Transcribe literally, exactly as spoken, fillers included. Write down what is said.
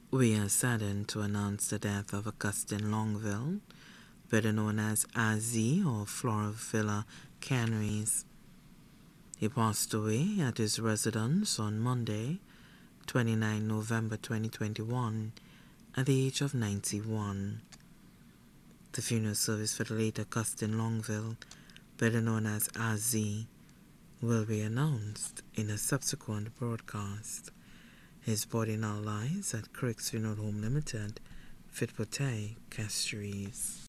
We are saddened to announce the death of Augustin Longville, better known as A Z or Flora Villa Canneries. He passed away at his residence on Monday, the twenty-ninth of November twenty twenty-one, at the age of ninety-one. The funeral service for the late Augustin Longville, better known as A Z, will be announced in a subsequent broadcast. His body now lies at Crick's Funeral Home Limited, Fitpotay, Castries.